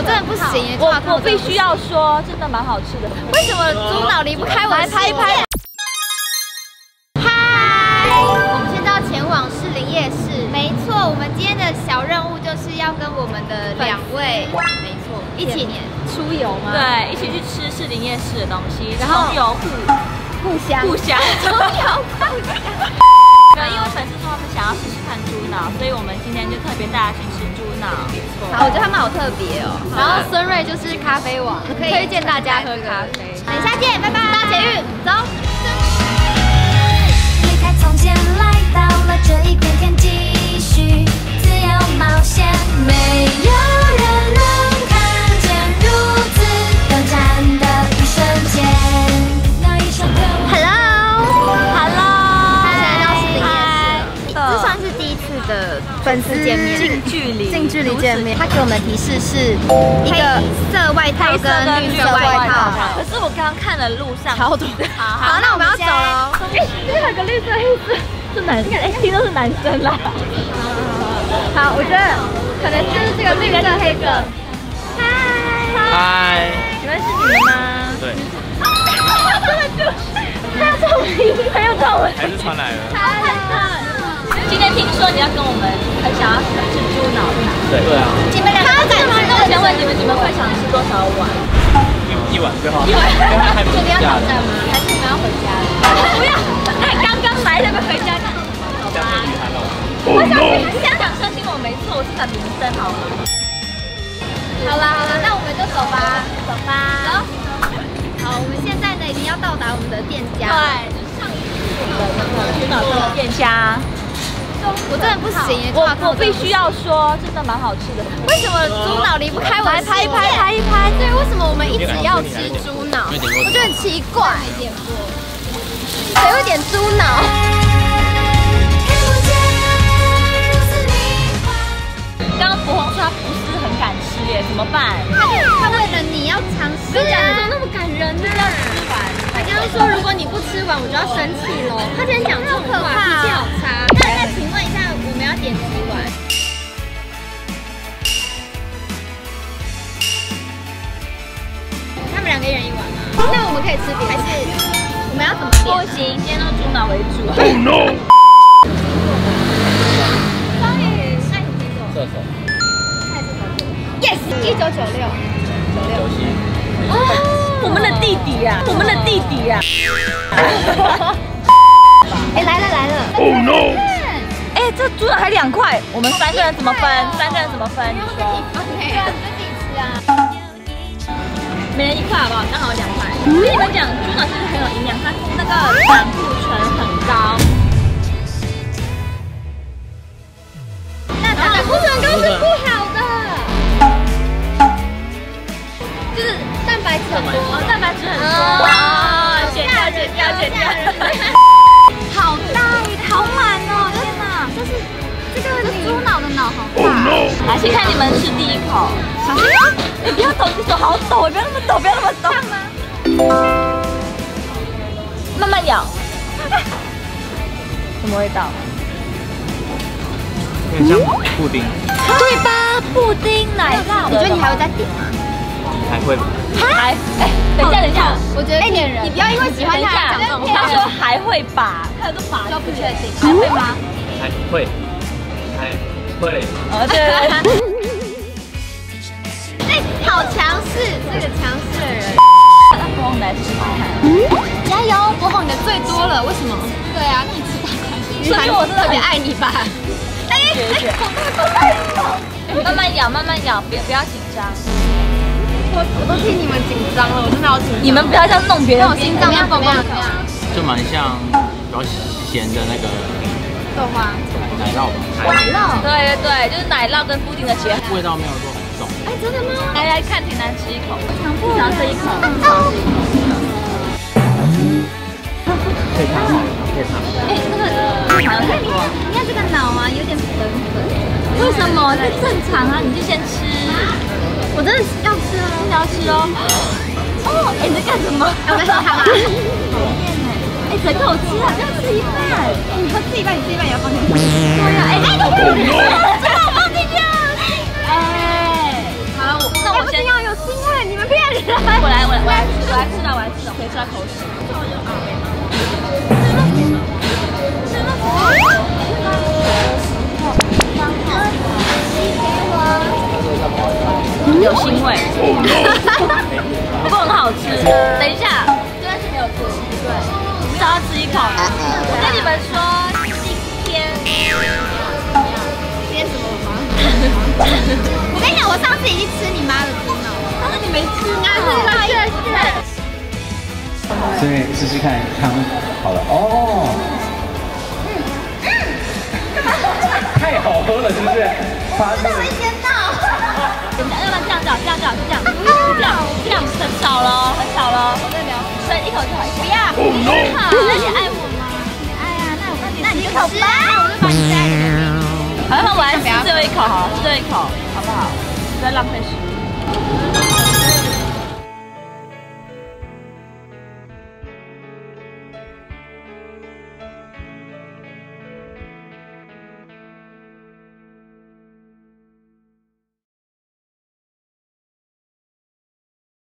真的不行， 我必须要说，真的蛮好吃的。 为什么猪脑离不开我？来拍一拍。嗨，我们现在要前往士林夜市。没错，我们今天的小任务就是要跟我们的2位，没错，一起出游吗？ 对，一起去吃士林夜市的东西，然后互相。对，因为粉丝说他们想要试试看猪脑，所以我们今天就特别带他去吃猪脑。没错。 好，我觉得他们好特别哦。然后孙瑞就是咖啡王，可以推荐大家喝咖啡。等一下见，拜拜。搭捷运走。离开从前，来到了这一片天，继续自由冒险。没有人能看见如此短暂的一瞬间。那一首歌。Hello。这算是第一次的粉丝见面，近距离见面。他给我们的提示是一个色外套跟绿色外套。 可是我刚刚看了路上超多。好，那我们要走喽。 哎，这边有个绿色黑色，是男生，哎，听都是男生啦。 好，我觉得可能就是这个绿色黑色。 嗨， 你们是你们吗？ 对。 真的就他要照片，他要照片， 还是传来了。 今天听说你要跟我们很想要吃猪脑， 对啊。 你们两个敢吃吗？那我先问你们，你们会想吃多少碗？ 一碗最好。 一碗。 还不确定要挑战吗？还是你们要回家了？ 不要，哎，刚刚来要不要回家？好吧。我想相信我没错，我是个名声，好吗？ 好啦，那我们就走吧，走。好，我们现在呢已经要到达我们的店家。 对，上一次我们的那个猪脑的店家。 我真的不行， 我必须要说，真的蛮好吃的。 为什么猪脑离不开我？来拍一拍。对，为什么我们一起要吃猪脑？我觉得很奇怪。没点过。谁会点猪脑？ 刚刚博宏说他不是很敢吃耶，怎么办？ 他为了你要尝试。跟讲的时候那么感人呢。要吃完。他刚刚说如果你不吃完，我就要生气喽。他今天讲这种话，脾气好差。那请问一下，我们要点几碗？他们2个一人1碗吗？那我们可以吃别的，还是我们要怎么点？ 不行，今天都猪脑为主。 Oh no！ 射手。 Yes， 1996。 我们的弟弟呀， 哎，来了。 Oh no！ 哎，这猪脑才2块，我们3个人怎么分？你说？ 对啊，你就自己吃啊。 每人1块好不好？刚好2块。我跟你们讲，猪脑其实很有营养，它那个胆固醇很高。 那胆固醇高是不好的，就是蛋白质很多， 蛋白质很多啊，减掉。好大，好满哦！天哪， 这个猪脑的脑好大。 来，先看你们吃第一口，小心啊！你不要抖，你手好抖，不要那么抖。慢慢咬。什么味道？ 有点像布丁。 对吧？布丁奶酪。 你觉得你还会再点吗？ 还会吧。 等一下， 我觉得骗人。你不要因为喜欢他讲这种话。 他说还会吧，他有个吧， 都不确定，还会吗？ 还会。 哦，对。 哎，好强势，这个强势的人。 那博宏来试试看。 加油，博宏你的最多了，为什么？对啊，那你吃大块。 所以我真的特别爱你吧？ 慢慢咬，不要紧张。 我都替你们紧张了，我真的好紧张。 你们不要这样弄别人， 我心脏要蹦蹦跳。 就蛮像比较咸的那个豆花。 奶酪吧。 对，就是奶酪跟布丁的结合。 味道没有说很重。 哎，真的吗？ 来看，挺难吃一口，至少吃一口。 配汤好了，配汤。 哎，那个，你看这个脑啊，有点粉。 为什么？这正常啊，你就先吃。 我真的要吃哦， 真的要吃哦。哦，哎，你在干什么？ 我在喝汤啊。讨厌哎！哎，整口吃啊，不要吃一半。 你喝吃一半，你吃一半也要放进去。 对呀，哎， 这个我放进去了。 哎，好了，那我我先要有腥味，你们骗人！ 我来吃了，可以吃到口水。有腥味，不过很好吃。等一下，这段是没有吃，对，只要吃一口。我跟你们说，今天什么吗？ 我跟你讲，我上次已经吃你妈的猪脑了， 但是你没吃啊， 所以试试看汤好了哦。太好喝了，是不是？发生了。 要不然这样很少了，我在聊，所以一口就好。不要，好，那你爱我吗？ 哎呀，那你就口吧，我就把你塞。 好，那我来吃最后一口好了，最后一口好不好？不要浪费食物。